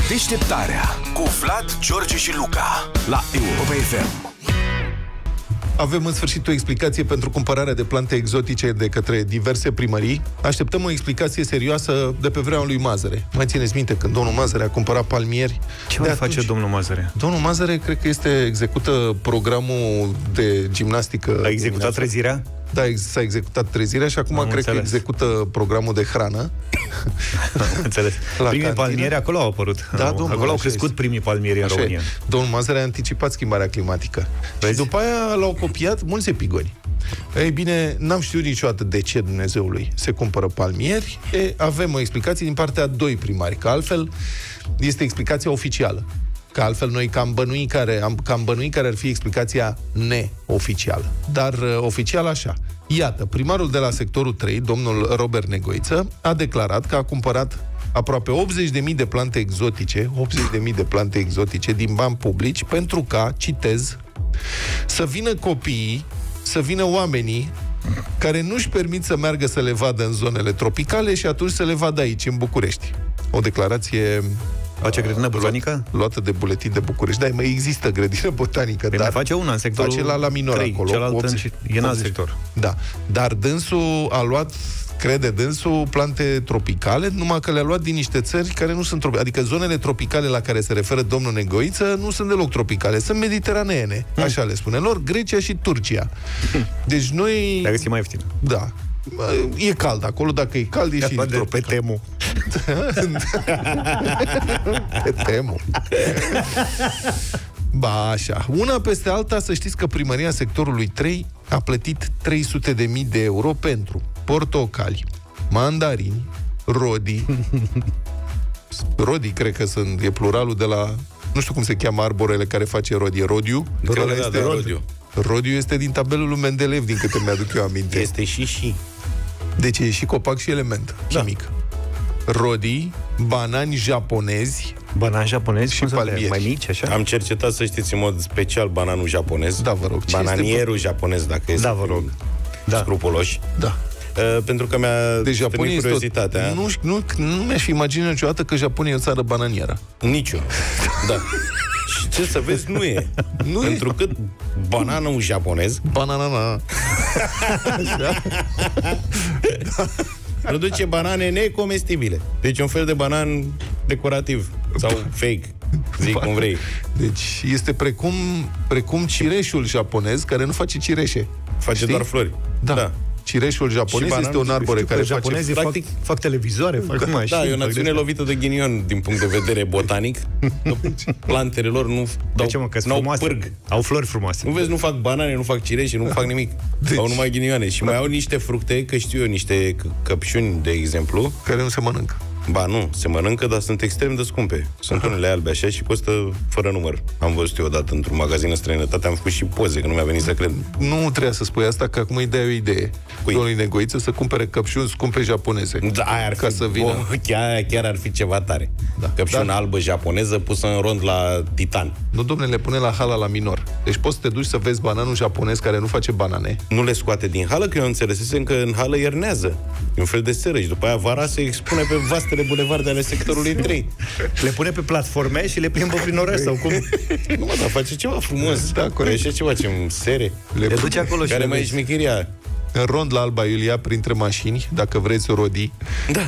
Deșteptarea cu Vlad, George și Luca la Europa FM. Avem în sfârșit o explicație pentru cumpărarea de plante exotice de către diverse primării. Așteptăm o explicație serioasă de pe vremea lui Mazăre. Mai țineți minte când domnul Mazăre a cumpărat palmieri? Ce mai face domnul Mazăre? Domnul Mazăre cred că execută programul de gimnastică. A executat trezirea? Da, s-a executat trezirea și acum cred că execută programul de hrană. Înțeles. Primii palmieri acolo au apărut. Da, acolo au crescut primii palmieri în România. Domnul Mazăre a anticipat schimbarea climatică. Și după aia l-au copiat mulți epigoni. Ei bine, n-am știut niciodată de ce Dumnezeului se cumpără palmieri. Avem o explicație din partea a doi primari, că altfel este explicația oficială. Că altfel noi cam bănui care ar fi explicația neoficială. Dar oficial așa. Iată, primarul de la sectorul 3, domnul Robert Negoiță, a declarat că a cumpărat aproape 80.000 de plante exotice, 80.000 de plante exotice din bani publici, pentru ca, citez, să vină copiii, să vină oamenii care nu-și permit să meargă să le vadă în zonele tropicale și atunci să le vadă aici, în București. O declarație face grădină botanică? Luată de buletin de București. Da, mai există grădină botanică, dar face una în sectorul face la minor 3, acolo. Celălalt e în alt sector. Da, dar dânsul a luat, crede dânsul, plante tropicale, numai că le-a luat din niște țări care nu sunt tropicale. Adică zonele tropicale la care se referă domnul Negoiță nu sunt deloc tropicale, sunt mediteraneene, așa le spune lor, Grecia și Turcia. Deci noi... Le-a găsit mai ieftin. Da. E cald acolo, dacă e cald, e și pe Temu. Pe Temu. Ba, așa. Una peste alta, să știți că primăria sectorului 3 a plătit 300.000 de euro pentru portocali, mandarini, rodii. Rodii, cred că e pluralul de la... Nu știu cum se cheamă arborele care face rodie. Rodiu? Rodiu. Rodiu este din tabelul lui Mendeleev, din câte mi-aduc eu aminte. Este și. Deci e și copac și element chimic. Rodii, banani japonezi. Banani japonezi și palmieri. Mai mici, așa? Am cercetat, să știți, în mod special bananul japonez. Da, vă rog. Bananierul japonez, dacă este. Da, vă rog. Scrupuloși. Da. Pentru că mi-a stârnit curiozitatea. Nu mi-aș fi imaginat niciodată că Japonia e o țară bananieră. Nici eu. Da. Și ce să vezi, nu e. Pentru că bananul japonez... Banana. Produce banane necomestibile. Deci un fel de banan decorativ. Sau fake. Zic cum vrei. Deci este precum cireșul japonez, care nu face cireșe. Face doar flori. Da. Cireșul japonez este un arbore care japonezii fac televizoare, fac mașini. Da, e o națiune lovită de ghinion din punct de vedere botanic. Plantele lor nu au pârg. Au flori frumoase. Nu vezi, nu fac banane, nu fac cireșe, nu fac nimic. Au numai ghinioane. Și mai au niște fructe, că știu eu, niște căpșuni, de exemplu, care nu se mănâncă. Ba nu, se mănâncă, dar sunt extrem de scumpe. Sunt unele albe așa și costă fără număr. Am văzut eu odată într-un magazin în străinătate, am făcut și poze, că nu mi-a venit să cred. Nu trebuia să spui asta, că acum îi dai o idee. Domnului Negoiță să cumpere căpșuni scumpe japoneze. Da, aia ar fi, să vină. Chiar ar fi ceva tare. Da. Căpșună albă japoneză pusă în rond la titan. Nu, domnule, le pune la hala la minor. Deci poți să te duci să vezi bananul japonez care nu face banane. Nu le scoate din hală, că eu înțelesesem că în hală iernează. E un fel de seră și după aia vara se expune pe vastele bulevarde ale sectorului 3. Le pune pe platforme și le plimbă prin oraș sau cum? Nu mă, dar face ceva frumos. Da, corect. Așa ceva, ce sere. Le duce acolo și care mai e șmecheria. În rond la Alba Iulia, printre mașini, dacă vreți rodii. Da.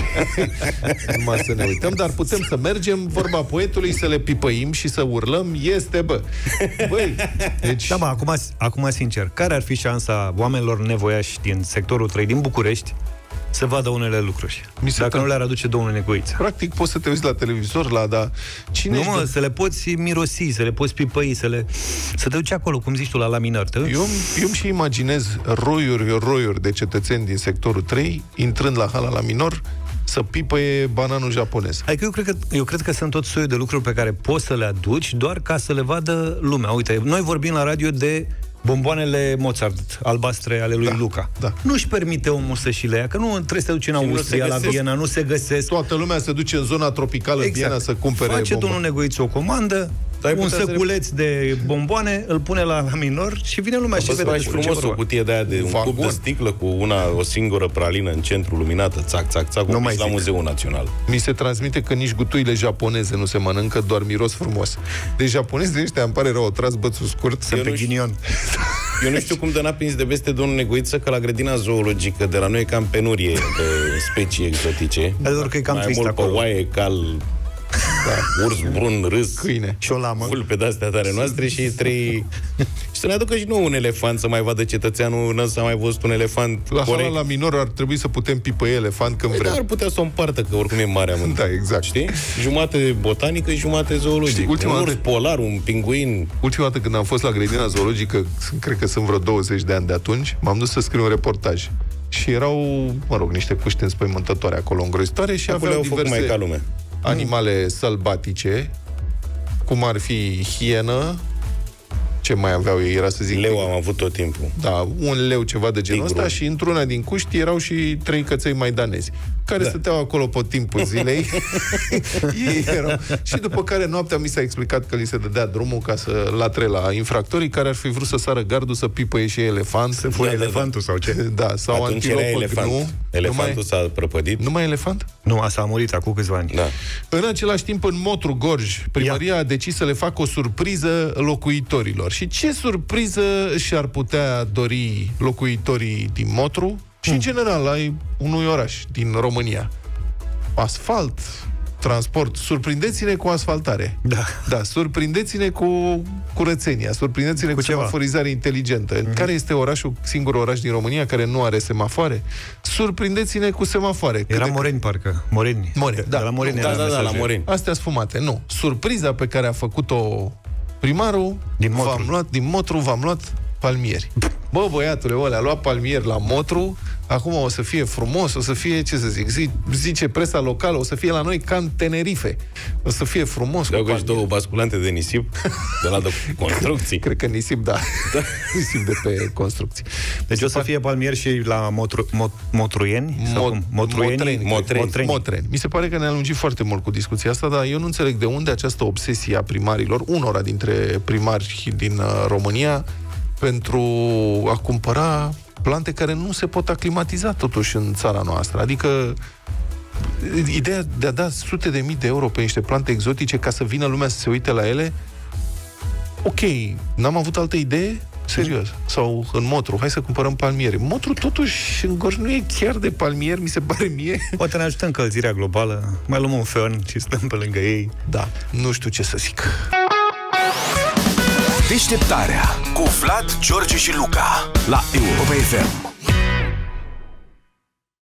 Numai să ne uităm, dar putem să mergem, vorba poetului, să le pipăim și să urlăm, este, bă. Băi, deci... Da, mă, acum sincer, care ar fi șansa oamenilor nevoiași din sectorul 3 din București să vadă unele lucruri? Dacă nu le-ar aduce domnul Negoiță. Practic poți să te uiți la televizor, cine nu, mă, să le poți mirosi, să le poți pipăi, să te duci acolo, cum zici tu, la laminăr. Eu îmi și imaginez roiuri de cetățeni din sectorul 3 intrând la hala la minor să pipăie bananul japonez. Adică eu cred că sunt tot soiul de lucruri pe care poți să le aduci doar ca să le vadă lumea. Uite, noi vorbim la radio de bomboanele Mozart albastre ale lui Luca. Da. Nu-și permite omul să și le ia, că nu trebuie să te duci în Austria, la Viena, nu se găsesc. Toată lumea se duce în zona tropicală, exact. Viena, să cumpere Face domnul Negoiță o comandă, un săculeț de bomboane, îl pune la minor și vine lumea și vede. Faci frumos o cutie de aia de un cub de sticlă cu o singură pralină în centru luminată, țac, țac, țac, la Muzeul Național. Mi se transmite că nici gutuile japoneze nu se mănâncă, doar miros frumos. Deci japonezii ăștia, îmi pare rău, au tras bățul scurt. Sunt pe ghinion. Eu nu știu cum de n-a prins de veste domnul Negoiță că la grădina zoologică de la noi e cam penurie de specii exotice. Adevăr că e cam mai trist mult acolo. pe oaie, cal, urs brun, râs, câine și o lamă. Vulpe de-astea tare noastre și 3... Și să ne aducă și nouă un elefant, să mai vadă cetățeanul, n-a mai văzut un elefant la corect. la minor ar trebui să putem pipăi elefant când vrem. Ar putea să o împartă, că oricum e mare amânt. Da, exact. Știi? Jumate botanică și jumate zoologică. Un urs polar, un pinguin. Ultima dată când am fost la grădina zoologică, cred că sunt vreo 20 de ani de atunci, m-am dus să scriu un reportaj. Și erau, niște cuști înspăimântătoare acolo, îngrozitoare, și aveau diverse mai ca lume. Animale sălbatice, cum ar fi hienă, ce mai aveau ei, era să zic... Leu am avut tot timpul. Da, un leu, ceva de genul ăsta, și într-una din cuști erau și 3 căței maidanezi, care stăteau acolo pe timpul zilei. Ei erau. Și după care noaptea mi s-a explicat că li se dădea drumul ca să latre la infractorii care ar fi vrut să sară gardul, să pipăie și elefant. Să fure elefantul sau ce? Da, sau antilopă gnu. Elefantul s-a prăpădit. Nu mai elefant? Nu, asta a murit acum câțiva ani. Da. În același timp, în Motru Gorj, primăria a decis să le facă o surpriză locuitorilor. Și ce surpriză și-ar putea dori locuitorii din Motru și, în general, ai unui oraș din România? Asfalt, transport. Surprindeți-ne cu asfaltare. Da, surprindeți-ne cu curățenia, surprindeți-ne cu semaforizare inteligentă. Care este singurul oraș din România care nu are semafoare? Surprindeți-ne cu semafoare. Era Moreni, parcă. Moreni. Da. La Moreni era la Moreni. Astea sfumate. Nu. Surpriza pe care a făcut-o primarul, din Motru, v-am luat palmieri. Bă, băiatule, a luat palmieri la Motru, acum o să fie frumos, o să fie, ce să zic, zice presa locală, o să fie la noi ca în Tenerife. O să fie frumos. Au și 2 basculante de nisip de la construcții. Cred că nisip, da. Nisip de pe construcții. Deci o să fie palmieri și la motruieni? Motreni. Mi se pare că ne-a lungit foarte mult cu discuția asta, dar eu nu înțeleg de unde această obsesie a primarilor, unora dintre primari din România, pentru a cumpăra plante care nu se pot aclimatiza totuși în țara noastră. Adică ideea de a da sute de mii de euro pe niște plante exotice ca să vină lumea să se uite la ele, ok, n-am avut altă idee? Serios. Sau în Motru, hai să cumpărăm palmieri. Motru totuși în Gorj nu e chiar de palmieri, mi se pare mie. Poate ne ajută încălzirea globală, mai luăm un feon și stăm pe lângă ei. Da, nu știu ce să zic. Deșteptarea cu Vlad, George și Luca la Europa FM.